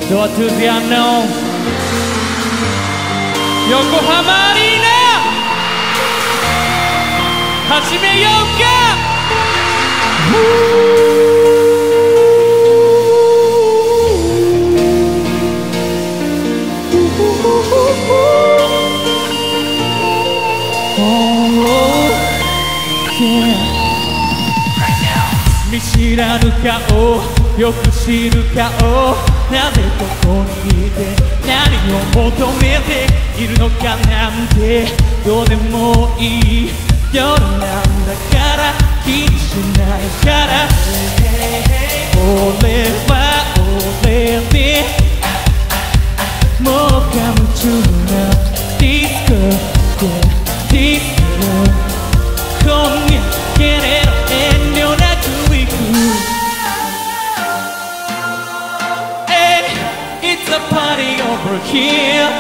Door to the unknown 横浜アリーナ始めようか。見知らぬ顔、よく知る顔、なぜここにいて何を求めているのかなんてどうでもいい夜なんだから気にしないから俺は俺でもう夢中なディスコでディスコ今夜けれど遠慮なく行く Hey, it's a party over here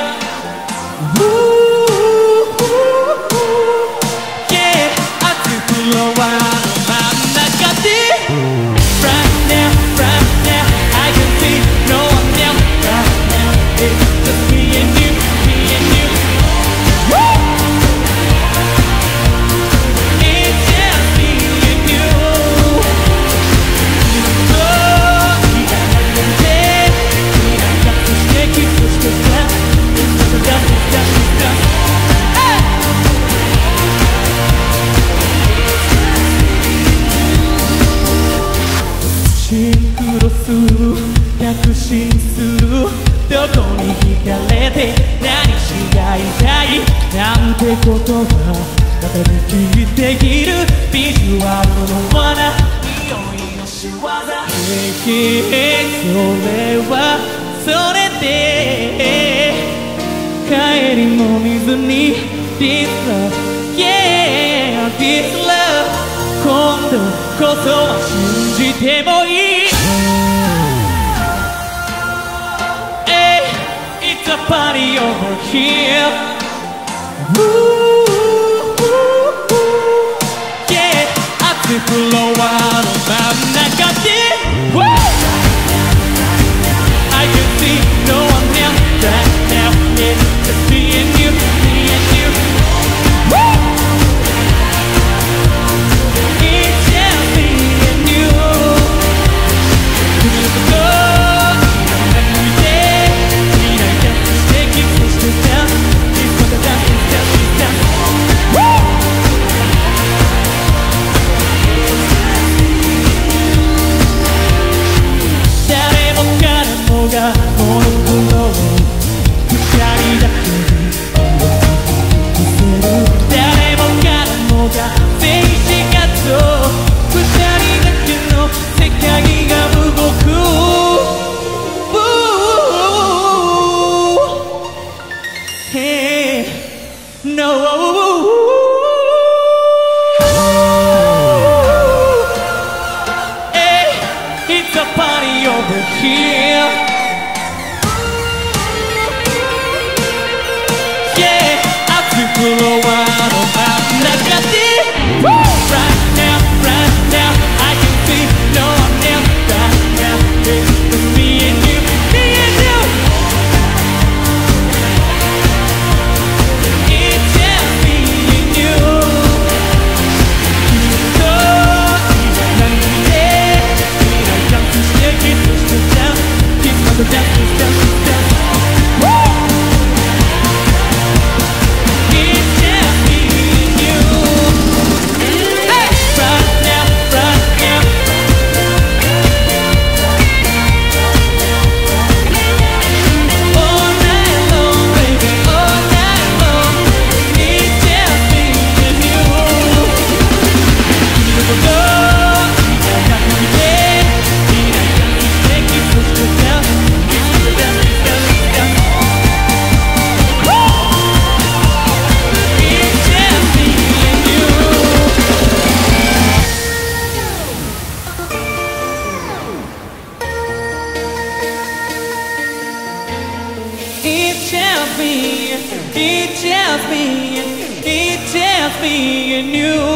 Yeah, 熱くフロアの真ん中で Right now, right now, I can see no one else Right now, it's just me and you, me and you Woo! It's just me and you Oh, いらないでいらなくしてキスしてさ It's just a dance, dance, danceシンクロする確信するどこに惹かれて何しがいたいなんてことはまたできているビジュアルの罠匂いの仕業それはそれで帰りも見ずに This love, yeah, this love 今度こそは信じてもいい Hey, it's a party over here Yeah, 熱いフロアの真ん中で I can see no one else right now It's just me and you, me and you It's just me and you君のこといろんな意味で未来だとしてキスしてた It's what I done, it's just me done誰も彼もがこの頃を二人だけに見せる誰も彼もが静止画と二人だけの世界が動く Hey, no Hey, it's a party over here Yeah, 熱いフロアの真ん中で Right now, right now, I can see no one else right now It's just me and you, me and you It's just me and you 君といらないで未来ダンスしてキスしてた Kissまたダンスダンスダンス It's just me and you Hey! Right now, right now All night long, baby, all night long It's just me and you 君のこといらなくて未来ダンスしてキスしてた Kiss またダンスダンスダンス It's just me and you It's just me, it's just me, it's just me and you